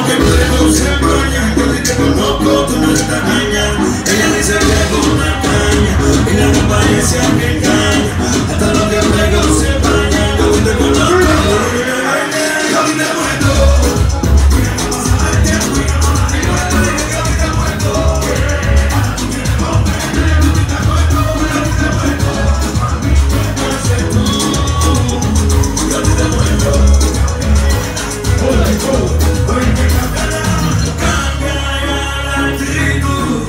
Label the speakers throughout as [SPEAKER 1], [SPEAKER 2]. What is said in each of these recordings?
[SPEAKER 1] que luego se empaña. Yo si te conozco, tú no eres tacaña. Ella dice que es una caña y la apariencia que engaña. Hasta lo que luego se empaña. Yo si te conozco, tú no eres tacaña. Yo si te muerto. Mira que pasa el tiempo y no la digo. Yo si te muerto. Ahora tú tienes bomba. Yo si te muerto. Yo si te muerto. A mí me haces tú. Yo si te muerto. Hola, hijo. Hoy me cambiará. Cambia la actitud.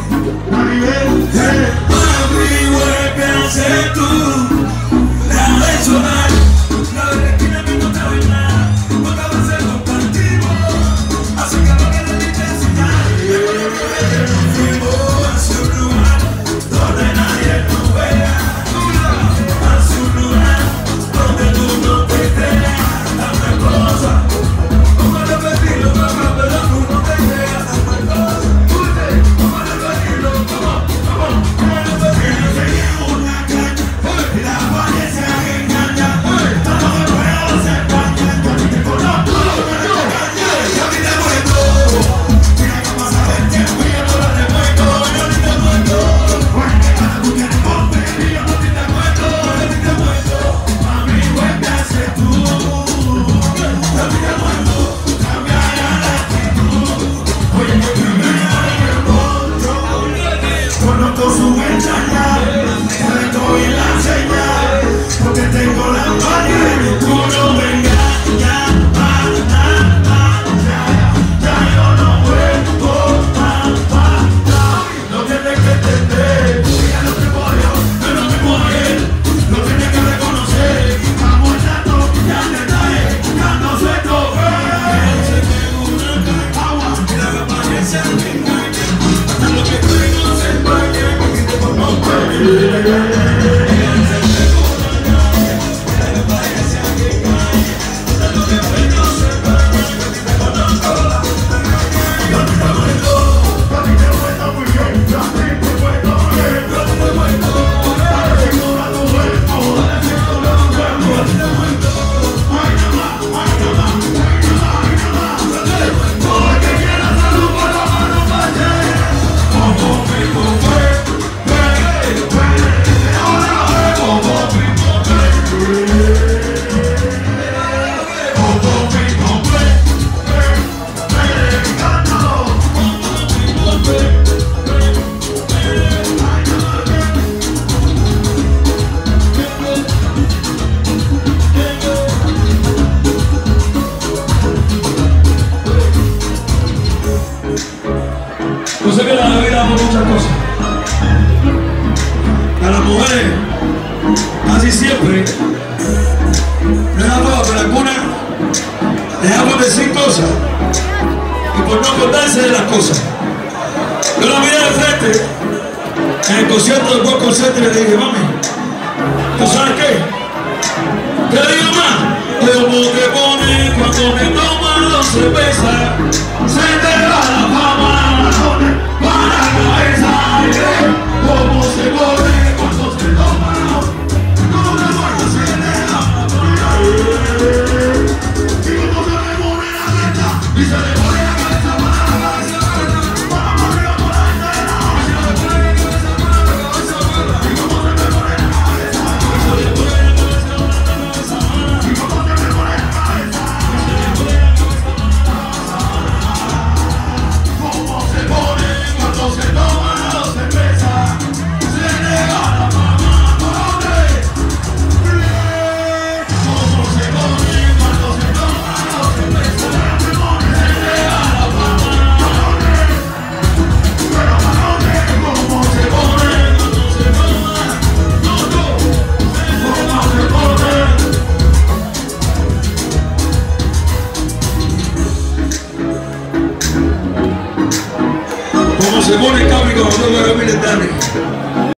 [SPEAKER 1] Mami, vuelve a ser tú. La de sonar. La de la esquina que no te doy nada. No te va a ser compartido. Así que lo que le diste enseñar. Nos fuimos hacia un lugar donde nadie nos vea. Hacia un lugar donde tú no te creas. Dame cosas. Como repetirlo, mamá, pero tú no te creas. Dame cosas. Como repetirlo, como repetirlo. Seguimos una caña. Y la apariencia que engaña. Tanto que puedo ser caña. Yo ni te conozco. Yo ni te muerto. Mira que pasa el tiempo y yo no la remuerto. Yo ni te muerto. Porque cada tú tienes bomba y yo no te muerto. Yo ni te muerto. Mami, vuelve a ser tú. Yo ni te muerto. Cambiará la actitud. Oye, yo cambiaré el otro. Conozco su entraña. Le doy la señal. Porque tengo la magia y tú no me engañas. Ya yo no vuelvo más. No tienes que entender. Ya no te voy yo, yo no me voy a ir. No tienes que reconocer. Vamos dando, ya te trae, ya no suelto. Se pegó una agua y la apariencia me engaña. Hasta lo que tengo se empaña. Porque te conozco. Yo sé que la vida por muchas cosas. A las mujeres casi siempre les da todo, pero algunas les da por decir cosas y por no acordarse de las cosas. Yo la miré de frente en el concierto del World Concert y le dije, mami, ¿tú sabes qué? ¿Qué le digo más? ¿Cómo te pones cuando te tomas dos cervezas? Se te va la fama. Para la cabeza, cómo se pone cuando se toma, cómo la muerte se le da, y cómo se le pone la cabeza, y se le pone la cabeza para la cabeza, para arriba, para entera, y se le pone la cabeza para la cabeza, y cómo se le pone la cabeza, y se le pone la cabeza para la cabeza, y cómo se le pone la cabeza, y se le pone la cabeza para la cabeza, cómo se pone. Se toma la cerveza, se nega la fama, ¿cómo se pone cuando se toma la cerveza? Se nega la fama, pero ¿cómo se pone cuando se toma? ¿Cómo se pone? ¿Cómo se pone el cambio cuando no me lo miren, Dani?